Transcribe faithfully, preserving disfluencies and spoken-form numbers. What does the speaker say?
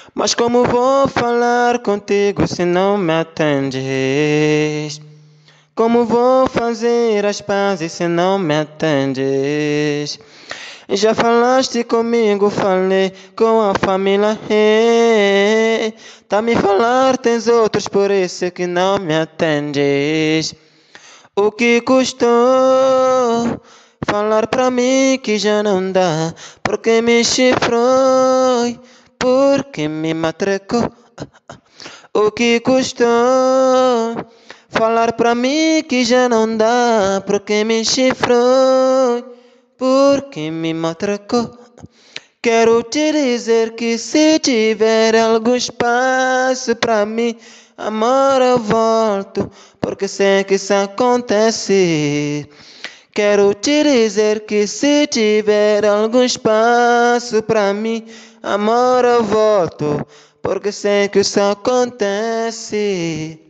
Mas como vou falar contigo se não me atendes? Como vou fazer as pazes se não me atendes? Já falaste comigo, falei com a família. Hey, tá me falar, tens outros, por isso que não me atendes. O que custou falar pra mim que já não dá? Porque me chifrou, porque me matracou. O que custou falar pra mim que já não dá? Porque me chifrou, porque me matracou. Quero te dizer que se tiver algum espaço pra mim, amor, eu volto, porque sei que isso acontece. Quero te dizer que se tiver algum espaço pra mim, amor, eu volto, porque sei que isso acontece.